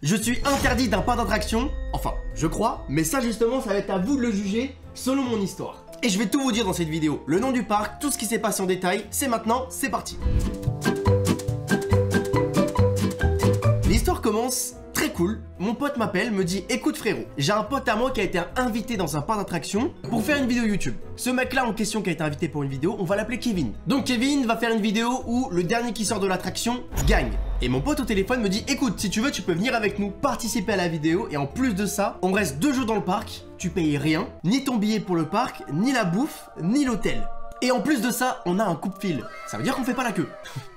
Je suis interdit d'un parc d'attraction, enfin, je crois, mais ça justement, ça va être à vous de le juger selon mon histoire. Et je vais tout vous dire dans cette vidéo, le nom du parc, tout ce qui s'est passé en détail, c'est maintenant, c'est parti. L'histoire commence très cool, mon pote m'appelle, me dit écoute frérot, j'ai un pote à moi qui a été invité dans un parc d'attraction pour faire une vidéo YouTube. Ce mec là en question qui a été invité pour une vidéo, on va l'appeler Kevin. Donc Kevin va faire une vidéo où le dernier qui sort de l'attraction gagne. Et mon pote au téléphone me dit écoute, si tu veux tu peux venir avec nous participer à la vidéo et en plus de ça, on reste 2 jours dans le parc, tu payes rien, ni ton billet pour le parc, ni la bouffe, ni l'hôtel. Et en plus de ça, on a un coupe-fil. Ça veut dire qu'on fait pas la queue.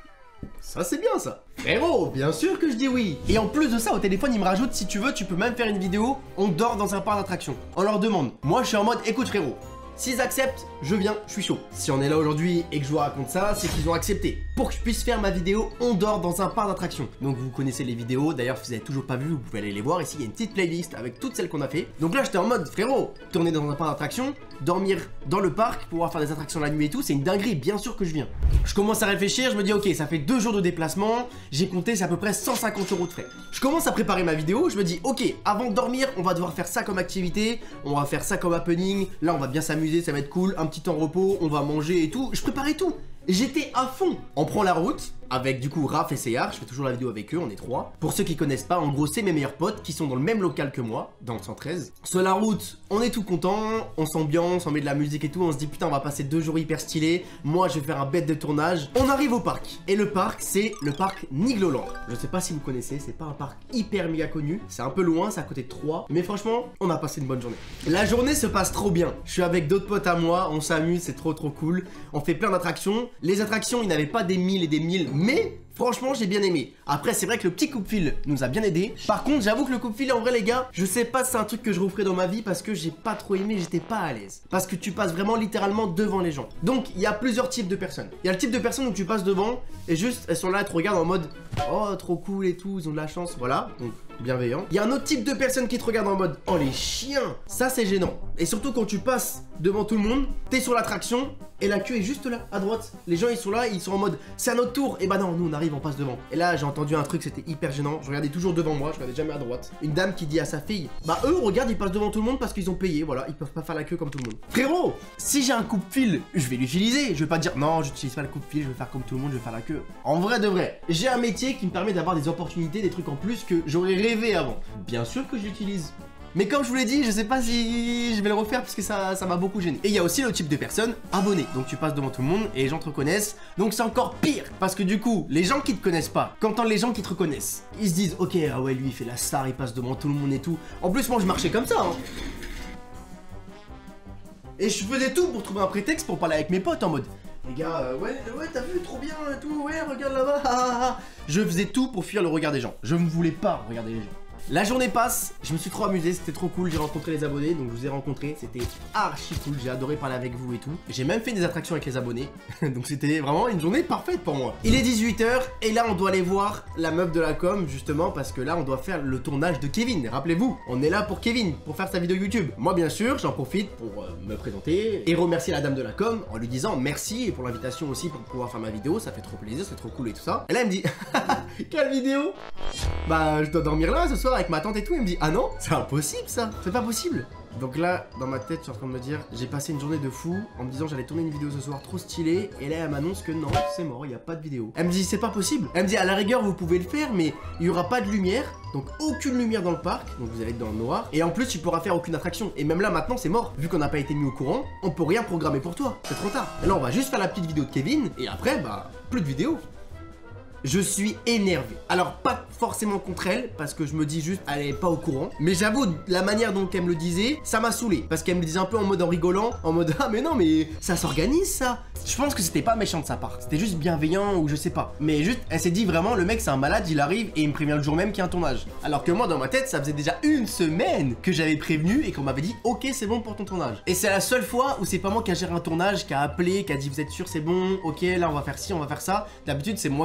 Ça c'est bien ça. Frérot, bien sûr que je dis oui. Et en plus de ça, au téléphone, il me rajoute si tu veux, tu peux même faire une vidéo, on dort dans un parc d'attraction. On leur demande. Moi, je suis en mode écoute frérot, s'ils acceptent, je viens, je suis chaud. Si on est là aujourd'hui et que je vous raconte ça, c'est qu'ils ont accepté. Pour que je puisse faire ma vidéo, on dort dans un parc d'attraction. Donc vous connaissez les vidéos, d'ailleurs si vous avez toujours pas vu, vous pouvez aller les voir. Ici il y a une petite playlist avec toutes celles qu'on a fait. Donc là j'étais en mode frérot, tourner dans un parc d'attraction, dormir dans le parc, pouvoir faire des attractions la nuit et tout, c'est une dinguerie, bien sûr que je viens. Je commence à réfléchir, je me dis ok, ça fait 2 jours de déplacement, j'ai compté c'est à peu près 150 € de frais. Je commence à préparer ma vidéo, je me dis ok, avant de dormir, on va devoir faire ça comme activité, on va faire ça comme happening, là on va bien s'amuser, ça va être cool, un petit temps repos, on va manger et tout, je préparais tout. J'étais à fond. On prend la route avec du coup Raph et Seyar, je fais toujours la vidéo avec eux, on est 3. Pour ceux qui connaissent pas, en gros c'est mes meilleurs potes qui sont dans le même local que moi, dans le 113. Sur la route, on est tout content, on s'ambiance, on met de la musique et tout, on se dit putain on va passer 2 jours hyper stylés, moi je vais faire un bête de tournage. On arrive au parc, et le parc c'est le parc Nigloland. Je sais pas si vous connaissez, c'est pas un parc hyper méga connu, c'est un peu loin, c'est à côté de 3, mais franchement on a passé une bonne journée. La journée se passe trop bien, je suis avec d'autres potes à moi, on s'amuse, c'est trop cool, on fait plein d'attractions. Les attractions, il n'avait pas des 1000 et des 1000, mais franchement, j'ai bien aimé. Après, c'est vrai que le petit coupe-fil nous a bien aidé. Par contre, j'avoue que le coupe-fil, en vrai, les gars, je sais pas si c'est un truc que je referai dans ma vie parce que j'ai pas trop aimé, j'étais pas à l'aise. Parce que tu passes vraiment littéralement devant les gens. Donc, il y a plusieurs types de personnes. Il y a le type de personnes où tu passes devant et juste, elles sont là, elles te regardent en mode oh, trop cool et tout, ils ont de la chance, voilà. Donc, bienveillant. Il y a un autre type de personnes qui te regardent en mode oh, les chiens. Ça, c'est gênant. Et surtout, quand tu passes devant tout le monde, t'es sur l'attraction et la queue est juste là, à droite. Les gens, ils sont là, ils sont en mode c'est à notre tour. Et bah non, nous, on arrive, on passe devant. Et là, j'ai entendu un truc, c'était hyper gênant. Je regardais toujours devant moi, je regardais jamais à droite. Une dame qui dit à sa fille bah eux, regarde, ils passent devant tout le monde parce qu'ils ont payé, voilà, ils peuvent pas faire la queue comme tout le monde. Frérot, si j'ai un coupe-fil, je vais l'utiliser. Je vais pas dire non, j'utilise pas le coupe-fil, je vais faire comme tout le monde, je vais faire la queue. En vrai de vrai, j'ai un métier qui me permet d'avoir des opportunités, des trucs en plus que j'aurais rêvé avant. Bien sûr que je l'utilise. Mais comme je vous l'ai dit, je sais pas si je vais le refaire parce que ça m'a beaucoup gêné. Et il y a aussi le type de personne abonnée. Donc tu passes devant tout le monde et les gens te reconnaissent. Donc c'est encore pire. Parce que du coup, les gens qui te connaissent pas, quand t'entends les gens qui te reconnaissent, ils se disent ok, ah ouais, lui il fait la star, il passe devant tout le monde et tout. En plus, moi je marchais comme ça. Hein. Et je faisais tout pour trouver un prétexte pour parler avec mes potes en mode les gars, ouais, t'as vu, trop bien et tout, ouais, regarde là-bas. Je faisais tout pour fuir le regard des gens. Je ne voulais pas regarder les gens. La journée passe, je me suis trop amusé, c'était trop cool, j'ai rencontré les abonnés, donc je vous ai rencontrés, c'était archi cool, j'ai adoré parler avec vous et tout. J'ai même fait des attractions avec les abonnés, donc c'était vraiment une journée parfaite pour moi. Il est 18 h et là on doit aller voir la meuf de la com justement parce que là on doit faire le tournage de Kevin. Rappelez-vous, on est là pour Kevin, pour faire sa vidéo YouTube. Moi bien sûr, j'en profite pour me présenter et remercier la dame de la com en lui disant merci et pour l'invitation aussi pour pouvoir faire ma vidéo, ça fait trop plaisir, c'est trop cool et tout ça. Et là elle me dit quelle vidéo? Bah je dois dormir là ce soir avec ma tante et tout, elle me dit ah non, c'est impossible ça, c'est pas possible. Donc là, dans ma tête, je suis en train de me dire, j'ai passé une journée de fou en me disant j'allais tourner une vidéo ce soir trop stylée. Et là, elle m'annonce que non, c'est mort, il n'y a pas de vidéo. Elle me dit c'est pas possible. Elle me dit à la rigueur, vous pouvez le faire, mais il n'y aura pas de lumière. Donc aucune lumière dans le parc, donc vous allez être dans le noir. Et en plus, tu pourras faire aucune attraction. Et même là, maintenant, c'est mort. Vu qu'on n'a pas été mis au courant, on peut rien programmer pour toi. C'est trop tard. Et là, on va juste faire la petite vidéo de Kevin. Et après, bah, plus de vidéo. Je suis énervé. Alors pas forcément contre elle, parce que je me dis juste elle est pas au courant. Mais j'avoue, la manière dont elle me le disait, ça m'a saoulé. Parce qu'elle me le disait un peu en mode en rigolant, en mode ah mais non mais ça s'organise ça. Je pense que c'était pas méchant de sa part, c'était juste bienveillant ou je sais pas. Mais juste, elle s'est dit vraiment le mec c'est un malade, il arrive et il me prévient le jour même qu'il y a un tournage. Alors que moi dans ma tête, ça faisait déjà 1 semaine que j'avais prévenu et qu'on m'avait dit ok c'est bon pour ton tournage. Et c'est la seule fois où c'est pas moi qui a géré un tournage, qui a appelé, qui a dit vous êtes sûr c'est bon, ok là on va faire ci, on va faire ça. D'habitude c'est moi qui fais ça.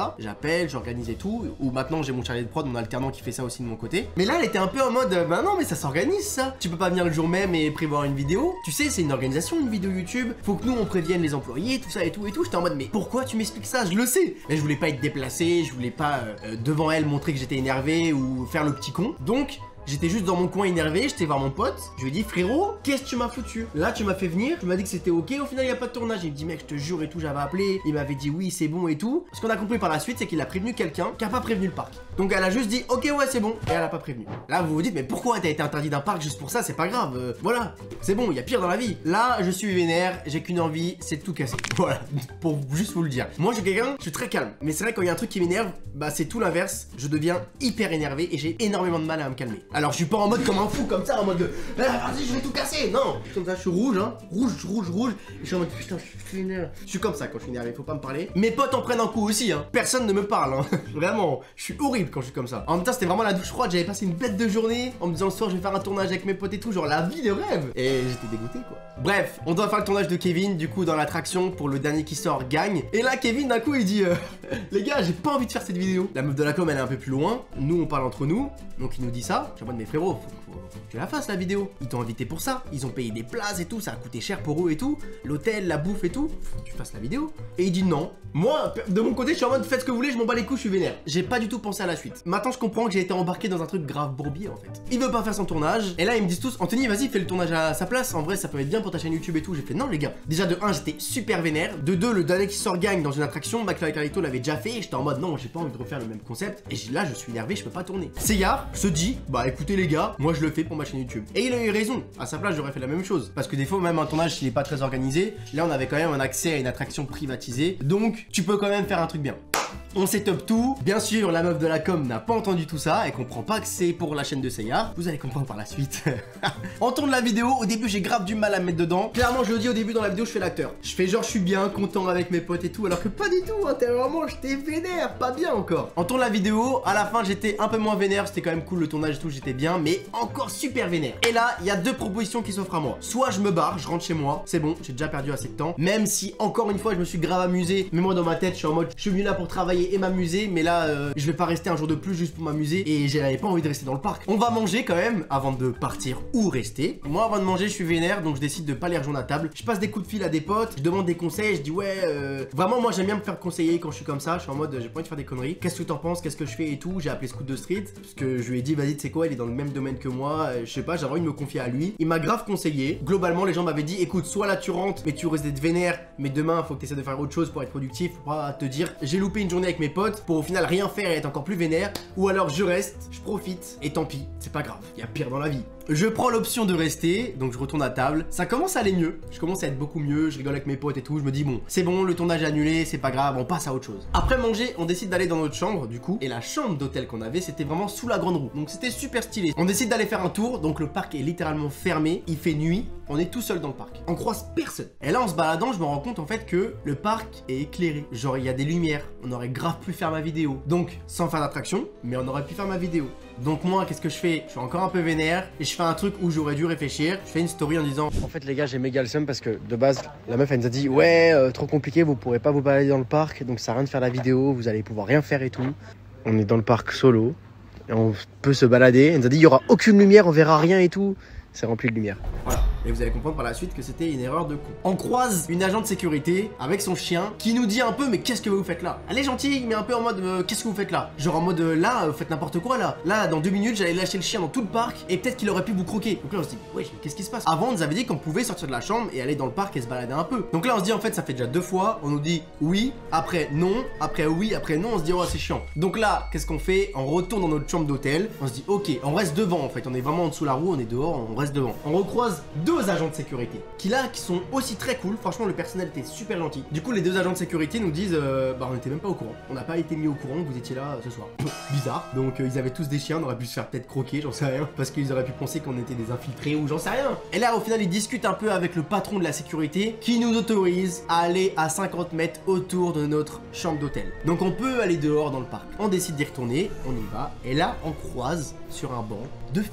ça. J'appelle, j'organise et tout. Ou maintenant j'ai mon chargé de prod, mon alternant qui fait ça aussi de mon côté. Mais là elle était un peu en mode bah non mais ça s'organise ça. Tu peux pas venir le jour même et prévoir une vidéo. Tu sais c'est une organisation une vidéo YouTube. Faut que nous on prévienne les employés, tout ça et tout et tout. J'étais en mode mais pourquoi tu m'expliques ça? Je le sais. Mais je voulais pas être déplacé, je voulais pas devant elle montrer que j'étais énervé ou faire le petit con. Donc j'étais juste dans mon coin énervé, j'étais voir mon pote, je lui ai dit frérot, qu'est-ce que tu m'as foutu? Là tu m'as fait venir, tu m'as dit que c'était ok, au final il y a pas de tournage. Il me dit mec je te jure et tout, j'avais appelé, il m'avait dit oui c'est bon et tout. Ce qu'on a compris par la suite c'est qu'il a prévenu quelqu'un qui a pas prévenu le parc. Donc elle a juste dit ok ouais c'est bon et elle a pas prévenu. Là vous vous dites mais pourquoi t'as été interdit d'un parc juste pour ça? C'est pas grave, voilà, c'est bon, il y a pire dans la vie. Là je suis vénère, j'ai qu'une envie, c'est de tout casser. Voilà, pour juste vous le dire. Moi je suis quelqu'un, je suis très calme, mais c'est vrai quand il y a un truc qui m'énerve, bah c'est tout l'inverse, je deviens hyper énervé et j'ai énormément de mal à me calmer. Alors je suis pas en mode comme un fou comme ça en mode ah, vas-y je vais tout casser, non, comme ça je suis rouge hein, rouge et je suis en mode putain je suis énervé. Je suis comme ça quand je suis énervé, faut pas me parler. Mes potes en prennent un coup aussi hein, personne ne me parle hein. Vraiment, je suis horrible quand je suis comme ça. En même temps c'était vraiment la douche froide, j'avais passé une bête de journée en me disant le soir je vais faire un tournage avec mes potes et tout, genre la vie de rêve. Et j'étais dégoûté quoi. Bref, on doit faire le tournage de Kevin du coup dans l'attraction pour le dernier qui sort gagne. Et là Kevin d'un coup il dit les gars j'ai pas envie de faire cette vidéo. La meuf de la com elle est un peu plus loin, nous on parle entre nous, donc il nous dit ça. Je suis en mode mais frérot faut que tu la fasses la vidéo. Ils t'ont invité pour ça, ils ont payé des places et tout, ça a coûté cher pour eux et tout, l'hôtel, la bouffe et tout, faut que tu fasses la vidéo. Et il dit non. Moi, de mon côté, je suis en mode faites ce que vous voulez, je m'en bats les couilles, je suis vénère. J'ai pas du tout pensé à la suite. Maintenant, je comprends que j'ai été embarqué dans un truc grave bourbier en fait. Il veut pas faire son tournage, et là ils me disent tous Anthony, vas-y, fais le tournage à sa place. En vrai, ça peut être bien pour ta chaîne YouTube et tout. J'ai fait non, les gars. Déjà, de 1, j'étais super vénère. De 2, le dernier qui sort gagne dans une attraction, McFly et Carlito l'avait déjà fait, et j'étais en mode non, j'ai pas envie de refaire le même concept. Et là, je suis énervé, je peux pas tourner. Seyar se dit bah écoutez, les gars, moi je le fais pour ma chaîne YouTube. Et il a eu raison. À sa place, j'aurais fait la même chose. Parce que des fois, même un tournage, s'il est pas très organisé, là, on avait quand même un accès à une attraction privatisée. Donc, tu peux quand même faire un truc bien. On setup tout. Bien sûr, la meuf de la com n'a pas entendu tout ça. Elle comprend pas que c'est pour la chaîne de Seyar. Vous allez comprendre par la suite. On tourne la vidéo. Au début, j'ai grave du mal à me mettre dedans. Clairement, je le dis au début dans la vidéo, je fais l'acteur. Je fais genre, je suis bien, content avec mes potes et tout. Alors que pas du tout. Intérieurement, j'étais vénère. Pas bien encore. On tourne la vidéo. À la fin, j'étais un peu moins vénère. C'était quand même cool le tournage et tout. J'étais bien, mais encore super vénère. Et là, il y a deux propositions qui s'offrent à moi. Soit je me barre, je rentre chez moi. C'est bon, j'ai déjà perdu assez de temps. Même si, encore une fois, je me suis grave amusé. Mais moi, dans ma tête, je suis en mode, je suis venu là pour travailler et m'amuser. Mais là, je vais pas rester un jour de plus juste pour m'amuser. Et j'avais pas envie de rester dans le parc. On va manger quand même avant de partir ou rester. Moi, avant de manger, je suis vénère. Donc, je décide de pas les rejoindre à table. Je passe des coups de fil à des potes. Je demande des conseils. Je dis, ouais, vraiment, moi, j'aime bien me faire conseiller quand je suis comme ça. Je suis en mode, j'ai pas envie de faire des conneries. Qu'est-ce que t'en penses? Qu'est-ce que je fais et tout? J'ai appelé Scoot de Street. Parce que je lui ai dit, vas-y, tu sais quoi, il est dans le même domaine que moi. Je sais pas, j'avais envie de me confier à lui. Il m'a grave conseillé. Globalement, les gens m'avaient dit, écoute, soit là, tu rentres, mais tu restes d'être vénère. Mais demain, faut que tu essaies de faire autre chose pour être productif. Faut pas te dire, j'ai loupé une journée avec mes potes pour au final rien faire et être encore plus vénère. Ou alors, je reste, je profite. Et tant pis, c'est pas grave. Il y a pire dans la vie. Je prends l'option de rester, donc je retourne à table. Ça commence à aller mieux, je commence à être beaucoup mieux, je rigole avec mes potes et tout. Je me dis bon, c'est bon, le tournage est annulé, c'est pas grave, on passe à autre chose. Après manger, on décide d'aller dans notre chambre du coup. Et la chambre d'hôtel qu'on avait, c'était vraiment sous la grande roue. Donc c'était super stylé. On décide d'aller faire un tour, donc le parc est littéralement fermé. Il fait nuit, on est tout seul dans le parc. On croise personne. Et là en se baladant, je me rends compte en fait que le parc est éclairé. Genre il y a des lumières, on aurait grave pu faire ma vidéo. Donc sans faire d'attraction, mais on aurait pu faire ma vidéo. Donc moi, qu'est-ce que je fais? Je suis encore un peu vénère et je fais un truc où j'aurais dû réfléchir. Je fais une story en disant en fait les gars, j'ai méga le seum parce que de base, la meuf elle nous a dit ouais, trop compliqué, vous pourrez pas vous balader dans le parc, donc ça sert à rien de faire la vidéo, vous allez pouvoir rien faire et tout. On est dans le parc solo et on peut se balader. Elle nous a dit il y aura aucune lumière, on verra rien et tout. C'est rempli de lumière. Voilà. Et vous allez comprendre par la suite que c'était une erreur de con. On croise une agent de sécurité avec son chien qui nous dit un peu mais qu'est-ce que vous faites là? Elle est gentille mais un peu en mode qu'est-ce que vous faites là? Genre en mode là vous faites n'importe quoi là. Là dans 2 minutes j'allais lâcher le chien dans tout le parc et peut-être qu'il aurait pu vous croquer. Donc là on se dit ouais qu'est-ce qui se passe? Avant on nous avait dit qu'on pouvait sortir de la chambre et aller dans le parc et se balader un peu. Donc là on se dit en fait ça fait déjà 2 fois. On nous dit oui, après non, après oui, après non. On se dit oh c'est chiant. Donc là qu'est-ce qu'on fait? On retourne dans notre chambre d'hôtel. On se dit ok on reste devant en fait. On est vraiment en dessous de la roue, on est dehors, on reste devant. On recroise 2 agents de sécurité qui sont aussi très cool. Franchement le personnel était super gentil. Du coup les 2 agents de sécurité nous disent bah on était même pas au courant. On n'a pas été mis au courant que vous étiez là ce soir. Bizarre. Donc ils avaient tous des chiens, on aurait pu se faire peut-être croquer, j'en sais rien. Parce qu'ils auraient pu penser qu'on était des infiltrés ou j'en sais rien. Et là au final ils discutent un peu avec le patron de la sécurité qui nous autorise à aller à 50 mètres autour de notre chambre d'hôtel. Donc on peut aller dehors dans le parc. On décide d'y retourner, on y va. Et là on croise sur un banc 2 filles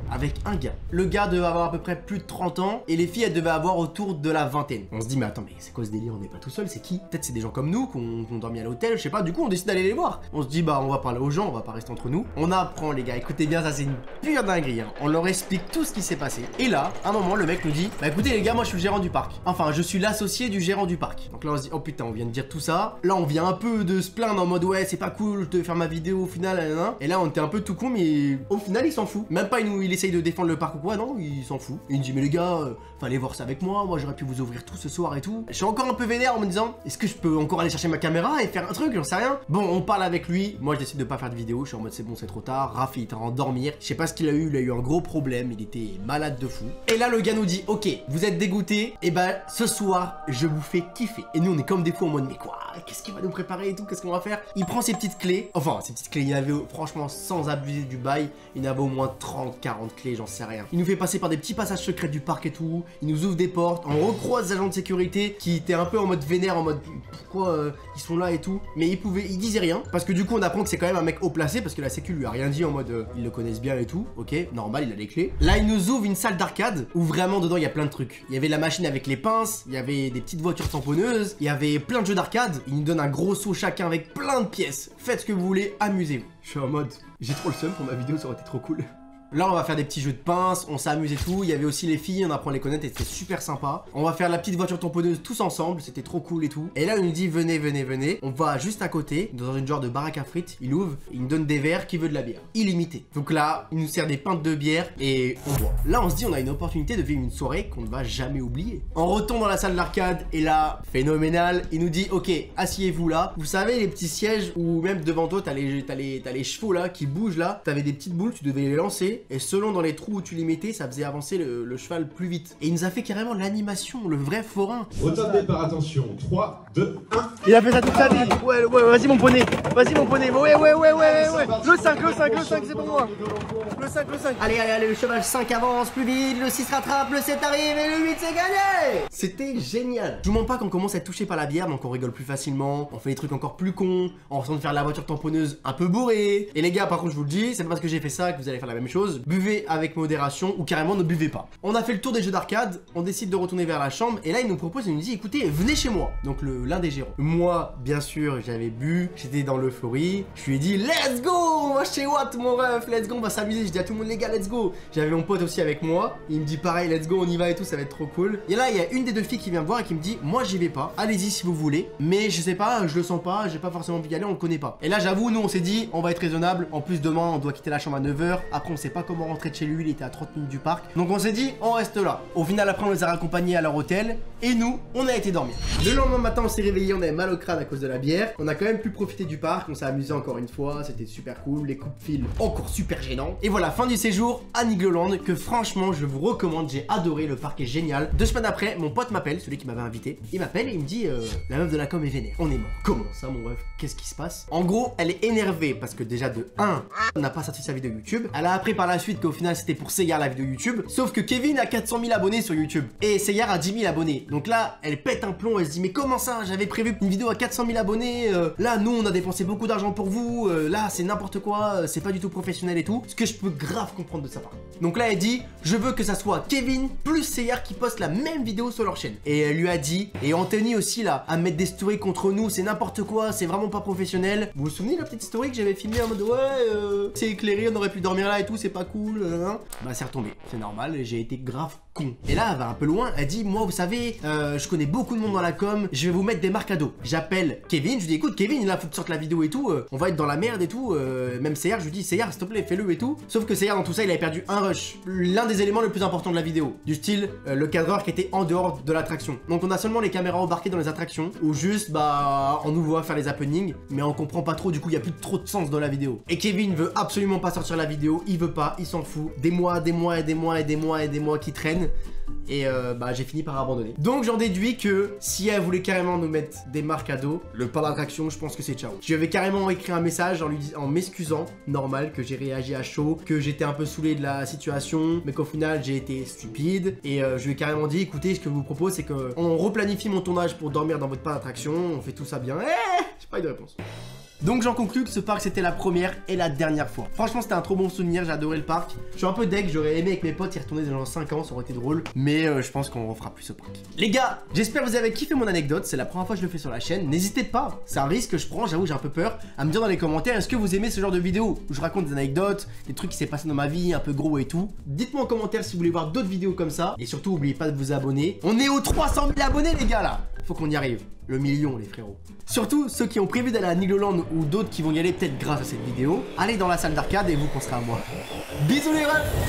avec un gars. Le gars devait avoir à peu près plus de 30 ans et les filles elles devaient avoir autour de la vingtaine. On se dit mais attends mais c'est quoi ce délire, on n'est pas tout seul, c'est qui? Peut-être c'est des gens comme nous qu'on dormi à l'hôtel, je sais pas, du coup on décide d'aller les voir. On se dit bah on va parler aux gens, on va pas rester entre nous. On apprend les gars, écoutez bien, ça c'est une pure dinguerie hein. On leur explique tout ce qui s'est passé. Et là, à un moment le mec nous dit bah écoutez les gars, moi je suis le gérant du parc. Enfin je suis l'associé du gérant du parc. Donc là on se dit oh putain, on vient de dire tout ça. Là on vient un peu de se plaindre en mode ouais c'est pas cool de faire ma vidéo au final. Et là on était un peu tout con mais au final il s'en fout. Même pas il essaye de défendre le parc ou quoi, non, il s'en fout. Et il me dit mais les gars, fallait voir ça avec moi j'aurais pu vous ouvrir tout ce soir et tout. Je suis encore un peu vénère en me disant est-ce que je peux encore aller chercher ma caméra et faire un truc, j'en sais rien. Bon on parle avec lui, moi je décide de pas faire de vidéo, je suis en mode c'est bon c'est trop tard. Raph il était en train de dormir, je sais pas ce qu'il a eu un gros problème, il était malade de fou. Et là le gars nous dit ok vous êtes dégoûté, et bah ce soir je vous fais kiffer. Et nous on est comme des fous en mode mais quoi, qu'est-ce qu'il va nous préparer et tout, qu'est-ce qu'on va faire. Il prend ses petites clés, enfin ses petites clés, il y avait franchement sans abuser du bail, il y en avait au moins 30-40 clés, j'en sais rien. Il nous fait passer par des petits passages secrets du parc et tout, il nous ouvre des portes, on recroise des agents de sécurité qui étaient un peu en mode vénère, en mode pourquoi ils sont là et tout, mais ils disaient rien, parce que du coup on apprend que c'est quand même un mec haut placé, parce que la sécu lui a rien dit en mode ils le connaissent bien et tout, ok, normal, il a les clés. Là il nous ouvre une salle d'arcade, où vraiment dedans il y a plein de trucs. Il y avait la machine avec les pinces, il y avait des petites voitures tamponneuses, il y avait plein de jeux d'arcade, il nous donne un gros seau chacun avec plein de pièces. Faites ce que vous voulez, amusez-vous. Je suis en mode, j'ai trop le seum pour ma vidéo, ça aurait été trop cool. Là on va faire des petits jeux de pince, on s'amuse et tout. Il y avait aussi les filles, on apprend à les connaître et c'était super sympa. On va faire la petite voiture tamponneuse tous ensemble, c'était trop cool et tout. Et là il nous dit venez, venez, venez. On va juste à côté, dans une genre de baraque à frites. Il ouvre, il nous donne des verres, qui veut de la bière illimité. Donc là il nous sert des pintes de bière et on boit. Là on se dit on a une opportunité de vivre une soirée qu'on ne va jamais oublier. On retourne dans la salle d'arcade et là, phénoménal, il nous dit ok, asseyez-vous là. Vous savez les petits sièges où même devant toi t'as les chevaux là qui bougent là. T'avais des petites boules, tu devais les lancer et selon dans les trous où tu les mettais, ça faisait avancer le cheval plus vite. Et il nous a fait carrément l'animation, le vrai forain. Au top départ, attention, 3, 2, 1. Il a fait ça toute sa vie. Ouais, vas-y mon poney. Vas-y mon poney. Ouais. Le 5, c'est pour moi. Le 5. Allez, le cheval 5 avance plus vite, le 6 rattrape, le 7 arrive et le 8 c'est gagné. C'était génial. Je vous mens pas qu'on commence à être touché par la bière, donc on rigole plus facilement, on fait des trucs encore plus cons, on ressent de faire la voiture tamponneuse un peu bourrée. Et les gars, par contre, je vous le dis, c'est pas parce que j'ai fait ça que vous allez faire la même chose. Buvez avec modération ou carrément ne buvez pas. On a fait le tour des jeux d'arcade, on décide de retourner vers la chambre et là il nous propose, il nous dit écoutez venez chez moi, donc l'un des gérants. Moi bien sûr j'avais bu, j'étais dans l'euphorie, je lui ai dit let's go, on va chez Watt mon ref, let's go, on va s'amuser, je dis à tout le monde les gars let's go. J'avais mon pote aussi avec moi, il me dit pareil let's go on y va et tout, ça va être trop cool. Et là il y a une des deux filles qui vient me voir et qui me dit moi j'y vais pas, allez-y si vous voulez, mais je sais pas, je le sens pas, j'ai pas forcément envie d'y aller, on le connaît pas. Et là j'avoue nous on s'est dit on va être raisonnable, en plus demain on doit quitter la chambre à 9h, après on sait pas comment rentrer de chez lui, il était à 30 minutes du parc. Donc on s'est dit, on reste là. Au final, après, on les a raccompagnés à leur hôtel. Et nous, on a été dormir. Le lendemain matin, on s'est réveillé, on avait mal au crâne à cause de la bière. On a quand même pu profiter du parc. On s'est amusé encore une fois. C'était super cool. Les coups de fil, encore super gênants. Et voilà, fin du séjour à Nigloland. Que franchement, je vous recommande. J'ai adoré. Le parc est génial. 2 semaines après, mon pote m'appelle, celui qui m'avait invité. Il m'appelle et il me dit, la meuf de la com est vénère. On est mort. Comment ça, mon ref? Qu'est-ce qui se passe? En gros, elle est énervée parce que déjà de 1, on n'a pas sorti sa vidéo YouTube. Elle a appris par la suite qu'au final, c'était pour Seyar la vidéo YouTube, sauf que Kevin a 400 000 abonnés sur YouTube et Seyar a 10 000 abonnés. Donc là, elle pète un plomb, elle se dit mais comment ça, j'avais prévu une vidéo à 400 000 abonnés, là nous on a dépensé beaucoup d'argent pour vous, là c'est n'importe quoi, c'est pas du tout professionnel et tout, ce que je peux grave comprendre de sa part. Donc là elle dit je veux que ça soit Kevin plus Seyar qui postent la même vidéo sur leur chaîne. Et elle lui a dit, et Anthony aussi là, à mettre des stories contre nous, c'est n'importe quoi, c'est vraiment pas professionnel. Vous vous souvenez de la petite story que j'avais filmée en mode ouais c'est éclairé, on aurait pu dormir là et tout, c'est pas cool, bah c'est retombé, c'est normal, j'ai été grave con. Et là elle va un peu loin, elle dit moi vous savez je connais beaucoup de monde dans la com, je vais vous mettre des marques à dos. J'appelle Kevin, je lui dis écoute Kevin là faut que tu sortes la vidéo et tout, on va être dans la merde et tout, même Seyar je lui dis Seyar s'il te plaît fais-le et tout. Sauf que Seyar dans tout ça il avait perdu un rush, l'un des éléments le plus important de la vidéo, du style le cadreur qui était en dehors de l'attraction. Donc on a seulement les caméras embarquées dans les attractions ou juste bah on nous voit faire les happenings mais on comprend pas trop, du coup il y a plus trop de sens dans la vidéo. Et Kevin veut absolument pas sortir la vidéo, il veut pas, il s'en fout. Des mois qui traînent. Et bah j'ai fini par abandonner. Donc j'en déduis que si elle voulait carrément nous mettre des marques à dos, le parc d'attraction je pense que c'est ciao. Je lui avais carrément écrit un message en m'excusant, normal, que j'ai réagi à chaud, que j'étais un peu saoulé de la situation, mais qu'au final j'ai été stupide. Et je lui ai carrément dit écoutez ce que je vous propose c'est qu'on replanifie mon tournage pour dormir dans votre parc d'attraction, on fait tout ça bien. J'ai pas eu de réponse. Donc j'en conclus que ce parc c'était la première et la dernière fois. Franchement c'était un trop bon souvenir, j'ai adoré le parc. Je suis un peu deg, j'aurais aimé avec mes potes y retourner dans 5 ans, ça aurait été drôle. Mais je pense qu'on refera plus ce parc. Les gars, j'espère que vous avez kiffé mon anecdote, c'est la première fois que je le fais sur la chaîne. N'hésitez pas, c'est un risque que je prends, j'avoue j'ai un peu peur, à me dire dans les commentaires est-ce que vous aimez ce genre de vidéo où je raconte des anecdotes, des trucs qui s'est passé dans ma vie, un peu gros et tout. Dites-moi en commentaire si vous voulez voir d'autres vidéos comme ça. Et surtout n'oubliez pas de vous abonner. On est aux 300 000 abonnés les gars là. Faut qu'on y arrive. Le million les frérots. Surtout ceux qui ont prévu d'aller à Nigloland ou d'autres qui vont y aller peut-être grâce à cette vidéo. Allez dans la salle d'arcade et vous penserez à moi. Bisous les refs.